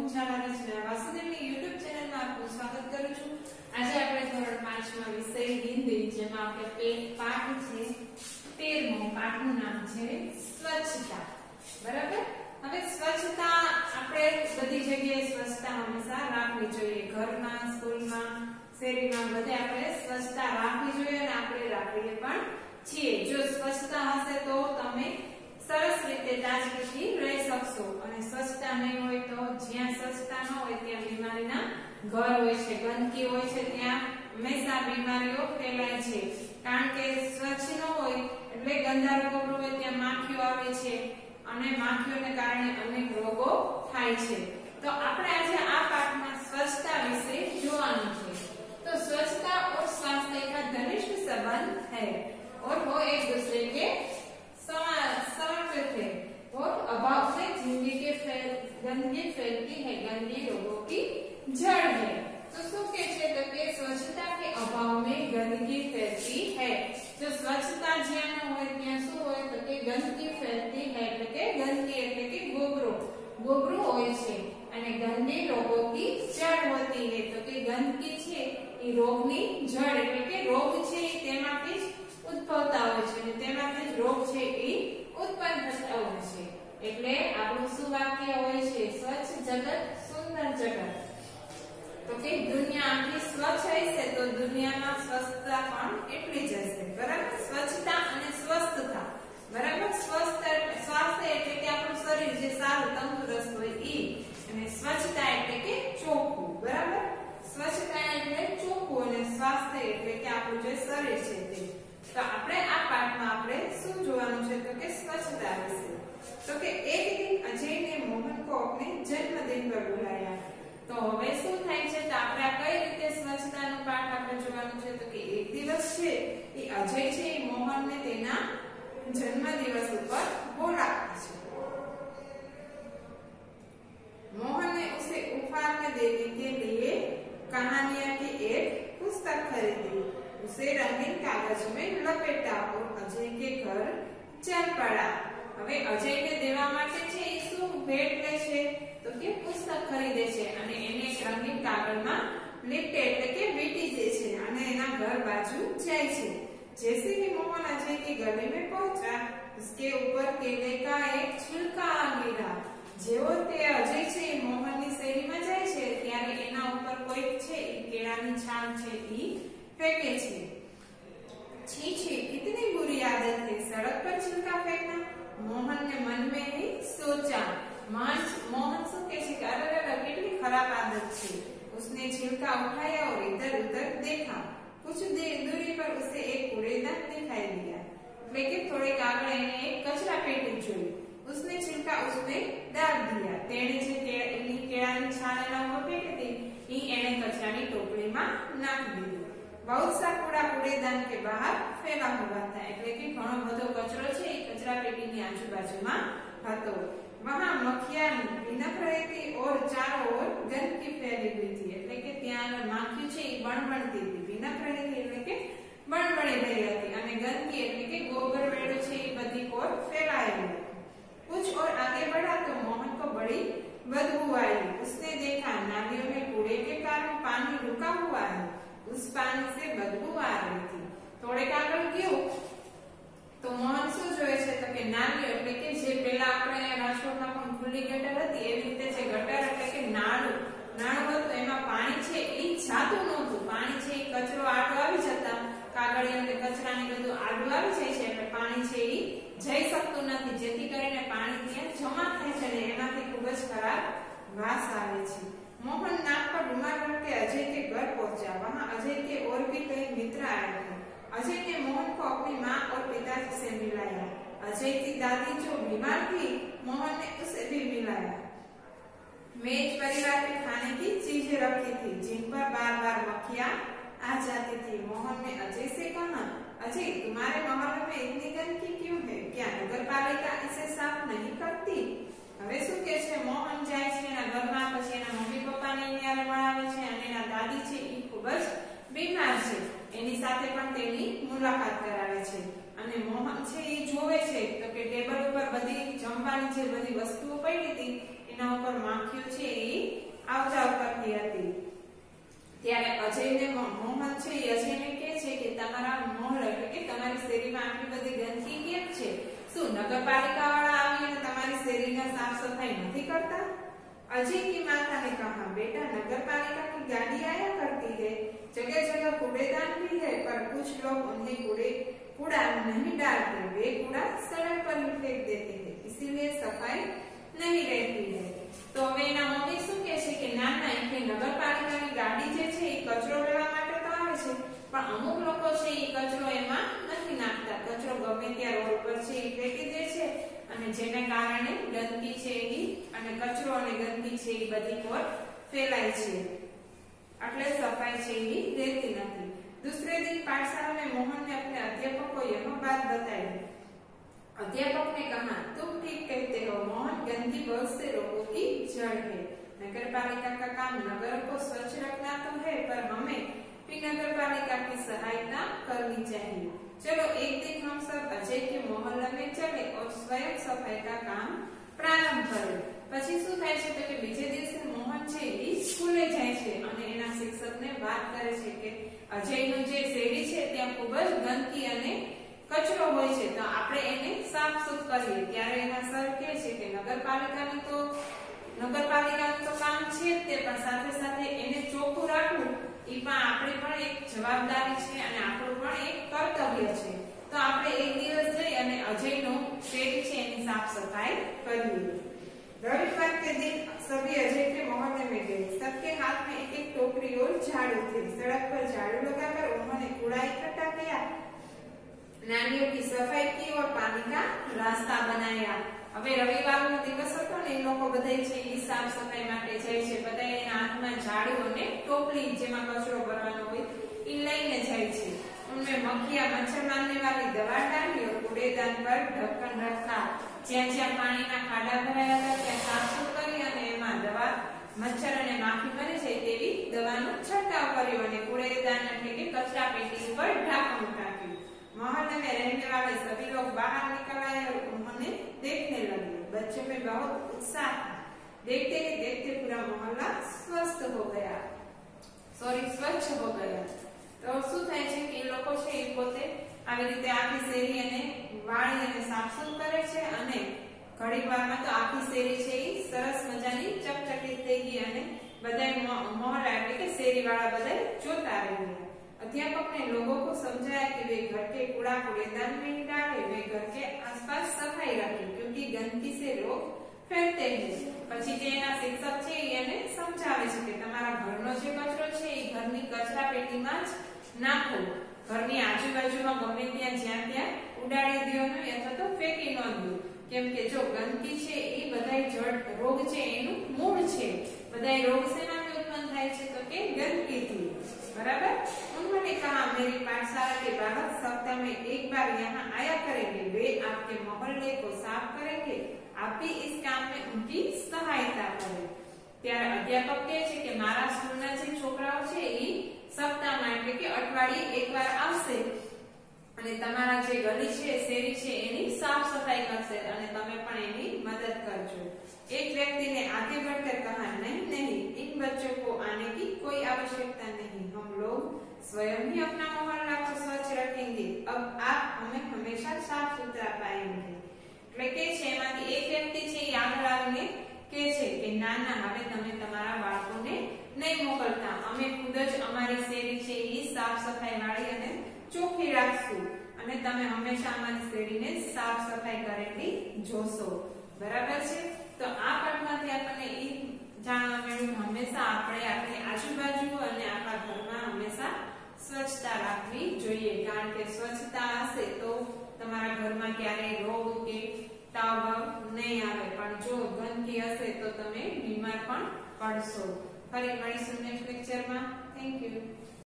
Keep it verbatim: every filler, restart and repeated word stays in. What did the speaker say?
હું શાળા રચના વાસુદેવની YouTube ચેનલમાં આપનું સ્વાગત કરું છું। આજે આપણે ધોરણ પાંચ માં વિષય હિન્દી જેમાં આપણે પાઠ છે તેરમો પાઠનું નામ છે સ્વચ્છતા। બરાબર। હવે સ્વચ્છતા આપણે બધી જગ્યાએ સ્વચ્છતા હંમેશા રાખવી જોઈએ। ઘરમાં, સ્કૂલમાં, શેરીમાં બધે આપણે સ્વચ્છતા રાખવી જોઈએ અને આપણે રાખીએ પણ છીએ। જો સ્વચ્છતા હશે તો તમે સરસ રીતે તાજગીથી રહી શકશો અને સ્વચ્છતા નહીં હોય તો જ્યાં સ્વચ્છતા ન હોય ત્યાં બીમારીના ઘર હોય છે, ગંદકી હોય છે, ત્યાં હંમેશા બીમારીઓ ફેલાય છે। કારણ કે સ્વચ્છ ન હોય એટલે ગંદા રોગો હોય, ત્યાં માખીઓ આવે છે અને માખીઓને કારણે અનેક રોગો થાય છે। તો આપણે આજે આ પાઠમાં સ્વચ્છતા વિશે જોવાનું છે। तो स्वच्छता और स्वास्थ्य का घनिष्ठ संबंध है और वो एक दूसरे के समर्पित है और अभाव से जिंदगी के फैल गंदगी फैलती है, गंदगी रोगों की जड़ है। तो શું કે છે તો કે સ્વચ્છતા के अभाव में गंदगी फैलती है। जो स्वच्छता જ્યાં ન હોય ત્યાં શું હોય તો કે ગંદકી ફેલતી है એટલે કે ગંદકી એટલે કે ગોબરો ગોબરો હોય છે અને ગંદી રોગોની જડ હોતી है। તો કે ગંદકી છે એ રોગની જડ એટલે કે રોગ છે તેમાંથી જ ઉદ્ભવતા હોય છે અને તેમાંથી જ રોગ છે એ ઉત્પન્ન થતા હોય છે। એટલે આપણું શું વાક્ય હોય છે? સ્વચ્છ જગત સુંદર જગત। તો કે દુનિયા આખી સ્વચ્છ હશે તો દુનિયામાં સ્વચ્છતા પણ એટલી જ હશે। બરાબર। સ્વચ્છતા અને સ્વસ્થતા। બરાબર। સ્વસ્થ સ્વાસ્થ્ય એટલે કે આપણું શરીર જે સારું તંદુરસ્ત હોય ઈ અને સ્વચ્છતા એટલે કે ચોખ્ખું। બરાબર। સ્વચ્છતા એટલે ચોખ્ખું અને સ્વાસ્થ્ય એટલે કે આપણું જે શરીર છે તે। તો આપણે આ પાઠમાં આપણે શું જોવાનું છે તો કે સ્વચ્છતા વિશે। તો કે એક दिन अजय ने मोहन को अपने जन्मदिन पर बुलाया। तो હવે શું થાય છે તો આપણે આ કઈ રીતે સ્વચ્છતાનો પાઠ આપણે જોવાનું છે તો કે એક દિવસ છે એ અજય છે એ મોહનને તેના जन्मदिवस पर बोलाता है। मोहन ने उसे उपहार में देने के लिए कहानियां की एक पुस्तक खरीदी। उसे रंगीन कागज में लपेटा और अजय के घर चल पड़ा। હવે અજયને દેવા માટે છે એ શું ભેટ લે છે તો કે પુસ્તક ખરીદે છે અને એને એક રંગીન કાગળમાં લીપટે એટલે કે વીંટી દે છે અને એના ઘર બાજુ જાય છે। जैसे ही मोहन अजय के गले में पहुंचा उसके ऊपर केले का एक छिलका गिरा। जेवो ते अजय छे मोहननी शैलीमां जाय छे त्यारे एना ऊपर कोई छे केळानी छाल छे ई फेंके छे। छी छी कितनी बुरी आदत है सड़क पर छिलका फेंकना। मोहन ने मन में ही सोचा। मोहन शू कहे छे अरे अरे कितनी खराब आदत छे। उसने छिलका उठाया और इधर उधर देखा। कुछ देर दूरी पर उसे एक कूड़ेदान दिखाई दिया એટલે કે થોડેક આગળ એને એક કચરા પેટી જોઈ। उसने छिलका उसमें डाल दिया। તેણે જે કેળાની કેળાની છાલ એના ઉપર ફેંકી હતી ઈ એણે કચરાની ટોપલીમાં નાખી દીધું। बहुत सा कूड़ा कूड़ेदान के बाहर फैला हुआ था એટલે કે ઘણો બધો કચરો છે એ કચરા પેટીની આજુબાજુમાં હતો। वहां मक्खियां बिनक रही थी और चारों ओर गंदगी फैली हुई थी એટલે કે ત્યાં માખી છે એ બણબણતી હતી। बिनक रही थी એટલે કે બણબણી રહી હતી અને ગંદકી એટલે કે ગોબર વેડો છે એ બધી ઓર ફેલાયેલી હતી। कुछ और आगे बढ़ा तो मोहन को बड़ी बदबू आई। उसने देखा नालियों में कूड़े के कारण पानी रुका हुआ है। उस पानी से बदबू आ रही थी। थोड़े આગળ ગયો તો મોહન શું જોયે છે તો કે નાલીઓ એટલે કે જે પેલા આપણે રાજકોટમાં પણ ખુલ્લી ગટર હતી એવી રીતે જે ગટર એટલે કે નાળું નાળું હતું એમાં પાણી છે એ જાતું નહોતું। પાણી છે એ કચરો આડો આવી જતા કાગળિયા અને કચરાને બધું આડું આવી જાય છે એટલે પાણી છે એ જઈ શકતું નથી જેથી કરીને પાણી ત્યાં જમા થાય છે અને એમાંથી ખૂબ જ ખરાબ વાસ આવે છે। मोहन नाक पर रुमाल रख के अजय के घर पहुंचा। वहां अजय के और भी कई मित्र आए थे। अजय ने मोहन को अपनी माँ और पिताजी से मिलाया। अजय की दादी जो बीमार थी मोहन ने उसे भी मिलाया। मेज परिवार के खाने की चीजें रखी थी जिन पर बार बार मक्खियां आ जाती थी। मोहन ने अजय से कहा अजय तुम्हारे मोहल्ले में इतनी गंदगी क्यों है? क्या नगर पालिका इसे साफ नहीं करती? હવે શું કે છે મોહન જાય છે એના ઘરમાં પછી એના મમ્મી પપ્પાને ત્યારે મળાવે છે અને એના દાદી છે એ ખૂબ જ બીમાર છે એની સાથે પણ તેની મુલાકાત કરાવે છે અને મોહન છે એ જોવે છે તો કે ટેબલ ઉપર બધી જમવાની જે બધી વસ્તુઓ પડી હતી એના ઉપર માખીઓ છે એ છે એ અજયને કહે છે કે તમારા મહોલ્લા એટલે કે તમારી શેરીમાં આટલી બધી ગંદકી કેમ છે? શું નગરપાલિકા વાળા આવીને તમારી શેરીના સાફ સફાઈ નથી કરતા? अजय की माता ने कहा, बेटा नगरपालिका की गाड़ी आया करती है, जगह जगह कूड़ेदान भी है, पर कुछ लोग उन्हें कूड़े कूड़ा नहीं डालते, वे कूड़ा सड़क पर ही फेंक देते हैं, इसीलिए सफाई नहीं रहती है। तो હવે એના મમ્મી શું કહે છે કે ના ના કે નગરપાલિકાની ગાડી જે છે એ કચરો લેવા માટે તો આવે છે, પણ અમુક લોકો છે એ કચરો એમાં નથી નાખતા, કચરો ગમે ત્યાં રોડ પર છે એ ફેંકી દે છે અને જેના કારણે ગંદકી છે એ અને કચરો અને ગંદકી છે એ બધી પર ફેલાય છે, એટલે સફાई છે એ રહેતી નથી। दूसरे दिन पाठशाला में मोहन ने अपने अध्यापक को यह बात बताई। अध्यापक ने कहा, तुम ठीक कहते हो मोहन, गंदगी बहुत से रोगों की जड़ है। नगरपालिका का काम नगर को स्वच्छ रखना तो है, पर हमें भी नगरपालिका की सहायता करनी चाहिए। चलो एक दिन हम सब अजय के मोहल्ला में चले और स्वयं सफाई का काम प्रारंभ करें। પછી શું થાય છે તો કે બીજે દિવસે મોહન છે એ સ્કૂલે જાય છે અને એના શિક્ષકને વાત કરે છે કે અજયનું જે શેરી છે ત્યાં ખૂબ જ ગંદકી અને કચરો હોય છે, તો આપણે એને સાફ સુફ કરીએ। ત્યારે એના સર કહે છે કે નગરપાલિકાનું તો નગરપાલિકાનું તો કામ છે જ તે, પણ સાથે સાથે એને ચોખ્ખું રાખવું એ પણ આપણી પણ એક જવાબદારી છે અને આપણું પણ એક કર્તવ્ય છે। તો આપણે એક દિવસ જઈ અને અજયનો શેરી છે એની સાફ સફાઈ કરીએ। रविवार के दिन सभी अजय के मोहल्ले में गए। सबके हाथ में एक एक टोकरी और झाड़ू थे। सड़क पर झाड़ू लगाकर उन्होंने कूड़ा इकट्ठा किया, नालियों की सफाई की और पानी का रास्ता बनाया। હવે રવિવારનો દિવસ હતો ને એ લોકો બધાય છે એ સાફ સફાઈ માટે જાય છે, બધાય એના હાથમાં ઝાડુ અને ટોપલી જેમાં કચરો ભરવાનો હોય એ લઈને જાય છે। उनमें मक्खियां मच्छर मारने वाली दवा डाली और कूड़ेदान पर ढक्कन रखा। જ્યાં જ્યાં પાણીના ખાડા ભરાયા હતા ત્યાં સાફ સુફ કરી અને એમાં દવા મચ્છર અને માખી મરે છે તેવી દવાનો છંટકાવ કર્યો અને કૂड़ेदान એટલે કે કચરા પેટી ઉપર ઢાંકણ ઢાંક્યું। मोहल्ले में रहने वाले सभी लोग बाहर निकल आए और उन्होंने देखने लगे। बच्चों में बहुत उत्साह था। देखते ही देखते पूरा मोहल्ला स्वस्थ हो गया सॉरी स्वच्छ हो गया। तो શું થાય છે કે એ લોકો છે એ પોતે આવી રીતે આખી શેરી અને વાળી અને સાફસૂફ કરે છે અને ઘડીક વારમાં તો આખી શેરી છે એ સરસ મજાની ચકચકિત થઈ ગઈ અને બધાય મોહલ્લા એટલે કે શેરી વાળા બધાય જોતા રહી ગયા। अध्यापक ने लोगों को समझाया कि वे घर के कूड़ा कूड़ेदान में ही डाले, वे घर के आसपास सफाई रखें क्योंकि गंदगी से रोग फैलते हैं। પછી જે એના શિક્ષક છે એને સમજાવે છે કે તમારા ઘરનો જે કચરો છે એ ઘરની કચરા પેટીમાં જ નાખો, ઘરની આજુબાજુમાં ગમે ત્યાં જ્યાં ત્યાં ઉડાડી દો નહીં અથવા તો ફેંકી ન દો, કેમ કે જો ગંદકી છે એ બધાય જડ રોગ છે એનું મૂળ છે। બધાય રોગ શેનાથી ઉત્પન્ન થાય છે તો કે ગંદકીથી, बराबर। उन्होंने कहा, मेरी पाठशाला के बालक सप्ताह में एक बार यहाँ आया करेंगे, वे आपके मोहल्ले को साफ करेंगे, आप भी इस काम में उनकी सहायता करें। ત્યારે અધ્યાપક કહે છે કે મારા સ્કૂલના જે છોકરાઓ છે એ સપ્તાહમાં એટલે કે અઠવાડિયે એકવાર આવશે અને તમારા જે ગલી છે શેરી છે એની સાફ સફાઈ કરશે અને તમે પણ એની મદદ કરજો। एक व्यक्ति ने आगे बढ़कर कहा, नहीं नहीं, इन बच्चों को आने की कोई आवश्यकता नहीं, हम लोग स्वयं ही अपना मोहल्ला को स्वच्छ रखेंगे, अब आप हमें हमेशा साफ सुथरा पाएंगे। એટલે કે છે એમાંથી એક વ્યક્તિ છે એ આગળ આવીને કહે છે કે ના ના, હવે તમે તમારા બાળકોને નહીં મોકલતા, અમે ખુદ જ અમારી શેરી છે એ સાફ સફાઈ વાળી અને ચોખ્ખી રાખશું અને તમે હંમેશા અમારી શેરીને સાફ સફાઈ કરેલી જોશો। બરાબર છે। તો આ પાઠમાંથી આપણને એ જાણવા મળ્યું હંમેશા આપણે આપણી આજુબાજુ અને આપણા ઘરમાં હંમેશા સ્વચ્છતા રાખવી જોઈએ, કારણ કે સ્વચ્છતા હશે તો તમારા ઘરમાં ક્યારેય રોગ કે તાવ નહીં આવે, પણ જો ગંદકી હશે તો તમે બીમાર પણ પડશો। ફરી મળીશું નેક્સ્ટ લેક્ચરમાં। Thank you.